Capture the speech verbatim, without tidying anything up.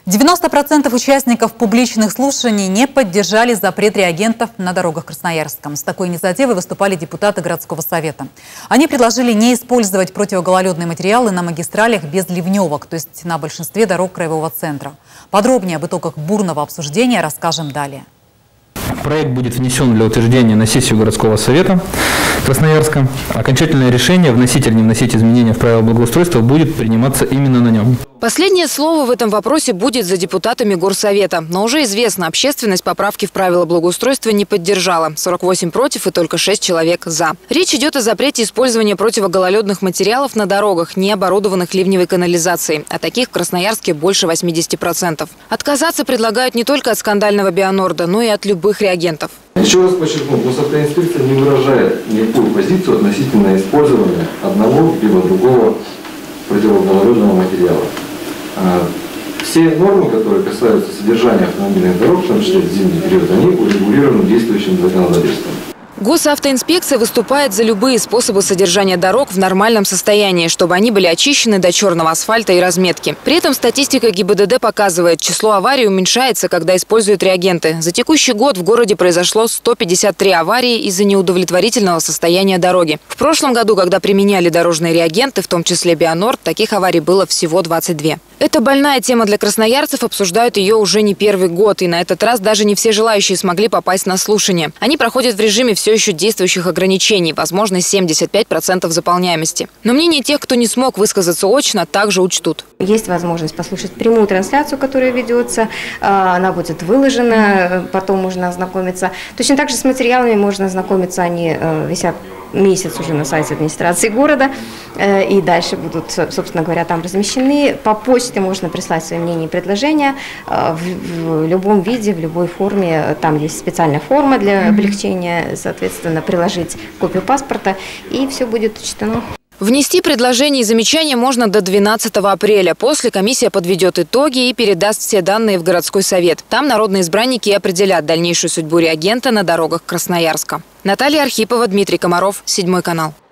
девяносто процентов участников публичных слушаний не поддержали запрет реагентов на дорогах Красноярска. С такой инициативой выступали депутаты городского совета. Они предложили не использовать противогололедные материалы на магистралях без ливневок, то есть на большинстве дорог краевого центра. Подробнее об итогах бурного обсуждения расскажем далее. Проект будет внесен для утверждения на сессию городского совета Красноярска. Окончательное решение, вносить или не вносить изменения в правила благоустройства, будет приниматься именно на нем. Последнее слово в этом вопросе будет за депутатами горсовета. Но уже известно, общественность поправки в правила благоустройства не поддержала. сорок восемь против и только шесть человек за. Речь идет о запрете использования противогололедных материалов на дорогах, не оборудованных ливневой канализацией. А таких в Красноярске больше восьмидесяти процентов. Отказаться предлагают не только от скандального Бионорда, но и от любых реагентов. Еще раз подчеркну, госавтоинспекция не выражает никакую позицию относительно использования одного либо другого противогололедного материала. Все нормы, которые касаются содержания автомобильных дорог, в том числе в зимний период, они урегулированы действующим законодательством. Госавтоинспекция выступает за любые способы содержания дорог в нормальном состоянии, чтобы они были очищены до черного асфальта и разметки. При этом статистика ГИБДД показывает, число аварий уменьшается, когда используют реагенты. За текущий год в городе произошло сто пятьдесят три аварии из-за неудовлетворительного состояния дороги. В прошлом году, когда применяли дорожные реагенты, в том числе Бионорд, таких аварий было всего двадцать две. Это больная тема для красноярцев, обсуждают ее уже не первый год. И на этот раз даже не все желающие смогли попасть на слушание. Они проходят в режиме все еще действующих ограничений, возможно, семьдесят пять процентов заполняемости. Но мнение тех, кто не смог высказаться очно, также учтут. Есть возможность послушать прямую трансляцию, которая ведется, она будет выложена, потом можно ознакомиться. Точно так же с материалами можно ознакомиться, они висят месяц уже на сайте администрации города, и дальше будут, собственно говоря, там размещены. По почте можно прислать свои мнения и предложения в, в любом виде, в любой форме. Там есть специальная форма для облегчения, соответственно, приложить копию паспорта, и все будет учтено. Внести предложения и замечания можно до двенадцатого апреля. После комиссия подведет итоги и передаст все данные в городской совет. Там народные избранники определят дальнейшую судьбу реагента на дорогах Красноярска. Наталья Архипова, Дмитрий Комаров, Седьмой канал.